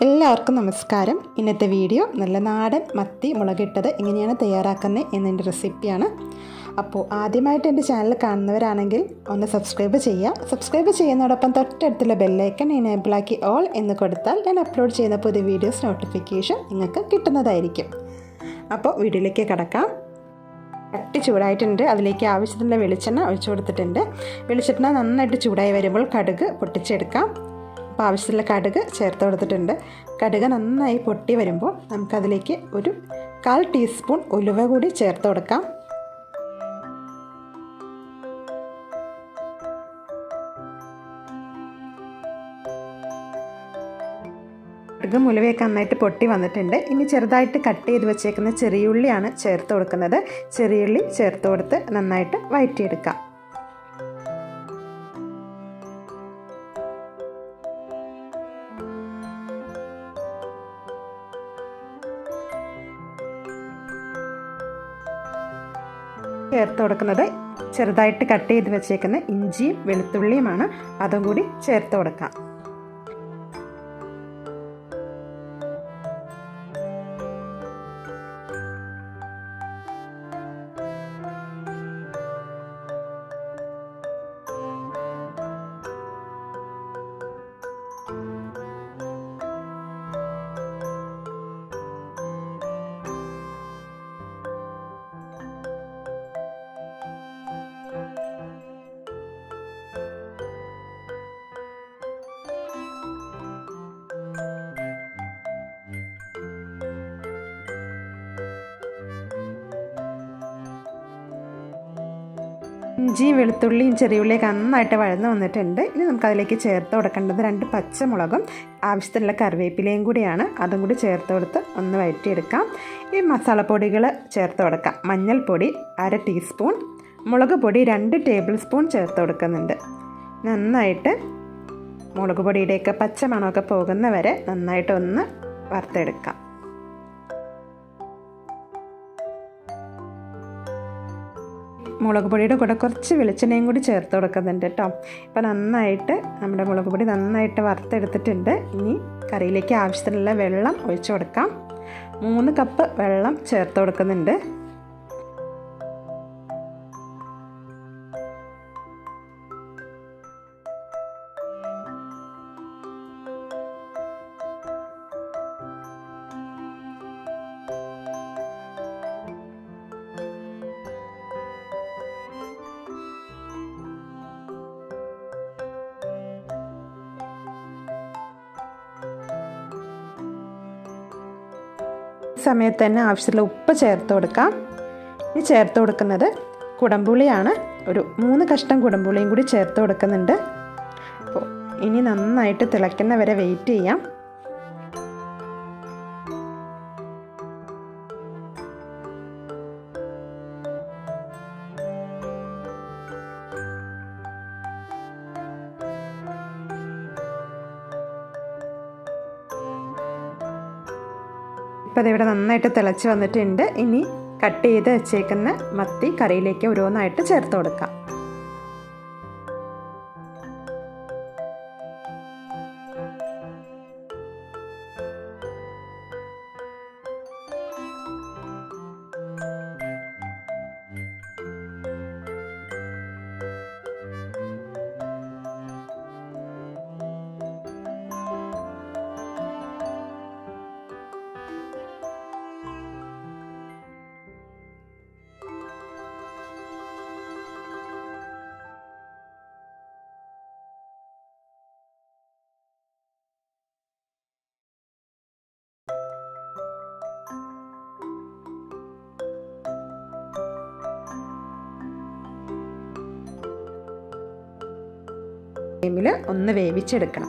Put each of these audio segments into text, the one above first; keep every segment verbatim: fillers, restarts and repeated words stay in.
എല്ലാവർക്കും നമസ്കാരം. ഇന്നത്തെ വീഡിയോ നല്ല നാടൻ മത്തി മുളകിട്ടത് എങ്ങനെയാണ് തയ്യാറാക്കുന്നത് എന്നതിൻ്റെ റെസിപ്പിയാണ്. അപ്പോൾ ആദ്യമായിട്ട് എൻ്റെ ചാനൽ കാണുന്നവരാണെങ്കിൽ ഒന്ന് സബ്സ്ക്രൈബ് ചെയ്യുക. സബ്സ്ക്രൈബ് ചെയ്യുന്നതോടൊപ്പം തൊട്ടടുത്തുള്ള ബെല്ലൈക്കൺ എനേബിളാക്കി ഓൾ എന്ന് കൊടുത്താൽ ഞാൻ അപ്ലോഡ് ചെയ്യുന്ന പുതിയ വീഡിയോസ് നോട്ടിഫിക്കേഷൻ നിങ്ങൾക്ക് കിട്ടുന്നതായിരിക്കും. അപ്പോൾ വീഡിയോയിലേക്ക് കടക്കാം. ചട്ടി ചൂടായിട്ടുണ്ട്. അതിലേക്ക് ആവശ്യത്തിനുള്ള വെളിച്ചെണ്ണ ഒഴിച്ചു കൊടുത്തിട്ടുണ്ട്. വെളിച്ചെണ്ണ നന്നായിട്ട് ചൂടായി വരുമ്പോൾ കടുക് പൊട്ടിച്ചെടുക്കാം. അപ്പോൾ ആവശ്യത്തിലുള്ള കടുക് ചേർത്ത് കൊടുത്തിട്ടുണ്ട്. കടുക് നന്നായി പൊട്ടി വരുമ്പോൾ നമുക്കതിലേക്ക് ഒരു കാൽ ടീസ്പൂൺ ഉലുവ കൂടി ചേർത്ത് കൊടുക്കാം. കടുകും ഉലുവയൊക്കെ നന്നായിട്ട് പൊട്ടി വന്നിട്ടുണ്ട്. ഇനി ചെറുതായിട്ട് കട്ട് ചെയ്ത് വെച്ചേക്കുന്ന ചെറിയുള്ളിയാണ് ചേർത്ത് കൊടുക്കുന്നത്. ചെറിയുള്ളി ചേർത്ത് കൊടുത്ത് നന്നായിട്ട് വഴറ്റിയെടുക്കാം. ചേർത്ത് കൊടുക്കുന്നത് ചെറുതായിട്ട് കട്ട് ചെയ്ത് വെച്ചേക്കുന്ന ഇഞ്ചിയും വെളുത്തുള്ളിയുമാണ്. അതും കൂടി ചേർത്ത് കൊടുക്കാം. ഇഞ്ചിയും വെളുത്തുള്ളിയും ചെറിയുള്ളിയൊക്കെ നന്നായിട്ട് വഴന്ന് വന്നിട്ടുണ്ട്. ഇനി നമുക്കതിലേക്ക് ചേർത്ത് കൊടുക്കേണ്ടത് രണ്ട് പച്ചമുളകും ആവശ്യത്തിനുള്ള കറിവേപ്പിലയും കൂടിയാണ്. അതും കൂടി ചേർത്ത് കൊടുത്ത് ഒന്ന് വഴറ്റിയെടുക്കാം. ഈ മസാലപ്പൊടികൾ ചേർത്ത് കൊടുക്കാം. മഞ്ഞൾപ്പൊടി അര ടീസ്പൂൺ, മുളക് പൊടി രണ്ട് ടേബിൾ സ്പൂൺ ചേർത്ത് കൊടുക്കുന്നുണ്ട്. നന്നായിട്ട് മുളക് പൊടിയുടെയൊക്കെ പച്ചമണമൊക്കെ പോകുന്ന വരെ നന്നായിട്ട് ഒന്ന് വറുത്തെടുക്കാം. മുളക് പൊടിയുടെ കൂടെ കുറച്ച് വെളിച്ചെണ്ണയും കൂടി ചേർത്ത് കൊടുക്കുന്നുണ്ട് കേട്ടോ. ഇപ്പോൾ നന്നായിട്ട് നമ്മുടെ മുളക് പൊടി നന്നായിട്ട് വറുത്തെടുത്തിട്ടുണ്ട്. ഇനി കറിയിലേക്ക് ആവശ്യത്തിനുള്ള വെള്ളം ഒഴിച്ചു കൊടുക്കാം. മൂന്ന് കപ്പ് വെള്ളം ചേർത്ത് കൊടുക്കുന്നുണ്ട്. സമയത്ത് തന്നെ ആവശ്യമുള്ള ഉപ്പ് ചേർത്ത് കൊടുക്കാം. ഇനി ചേർത്ത് കൊടുക്കുന്നത് കുടംപുളിയാണ്. ഒരു മൂന്ന് കഷ്ണം കുടംപുളിയും കൂടി ചേർത്ത് കൊടുക്കുന്നുണ്ട്. അപ്പോൾ ഇനി നന്നായിട്ട് തിളയ്ക്കുന്ന വരെ വെയിറ്റ് ചെയ്യാം. ഇപ്പോൾ അതിവിടെ നന്നായിട്ട് തിളച്ച് വന്നിട്ടുണ്ട്. ഇനി കട്ട് ചെയ്ത് വെച്ചേക്കുന്ന മത്തി കറിയിലേക്ക് ഓരോന്നായിട്ട് ചേർത്ത് കൊടുക്കാം. ടൈമിൽ ഒന്ന് വേവിച്ചെടുക്കണം.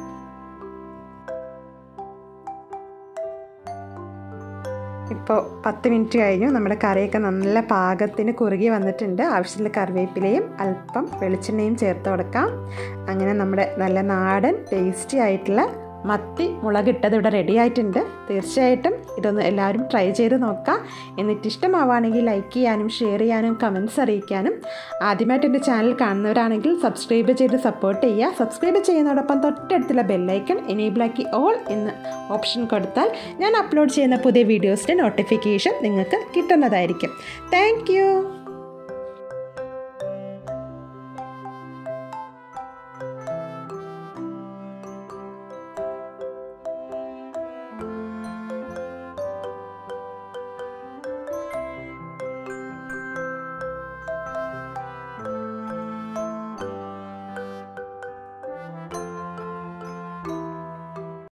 ഇപ്പോൾ പത്ത് മിനിറ്റ് കഴിഞ്ഞു. നമ്മുടെ കറിയൊക്കെ നല്ല പാകത്തിന് കുറുകി വന്നിട്ടുണ്ട്. ആവശ്യത്തിലുള്ള കറിവേപ്പിലയും അല്പം വെളിച്ചെണ്ണയും ചേർത്ത് കൊടുക്കാം. അങ്ങനെ നമ്മുടെ നല്ല നാടൻ ടേസ്റ്റി ആയിട്ടുള്ള മത്തി മുളകിട്ടത് ഇവിടെ റെഡി ആയിട്ടുണ്ട്. തീർച്ചയായിട്ടും ഇതൊന്ന് എല്ലാവരും ട്രൈ ചെയ്ത് നോക്കുക. എന്നിട്ട് ഇഷ്ടമാവുകയാണെങ്കിൽ ലൈക്ക് ചെയ്യാനും ഷെയർ ചെയ്യാനും കമൻറ്റ്സ് അറിയിക്കാനും, ആദ്യമായിട്ട് എൻ്റെ ചാനൽ കാണുന്നവരാണെങ്കിൽ സബ്സ്ക്രൈബ് ചെയ്ത് സപ്പോർട്ട് ചെയ്യുക. സബ്സ്ക്രൈബ് ചെയ്യുന്നതോടൊപ്പം തൊട്ടടുത്തുള്ള ബെല്ലൈക്കൺ എനേബിളാക്കി ഓൾ എന്ന ഓപ്ഷൻ കൊടുത്താൽ ഞാൻ അപ്ലോഡ് ചെയ്യുന്ന പുതിയ വീഡിയോസിൻ്റെ നോട്ടിഫിക്കേഷൻ നിങ്ങൾക്ക് കിട്ടുന്നതായിരിക്കും. Thank U.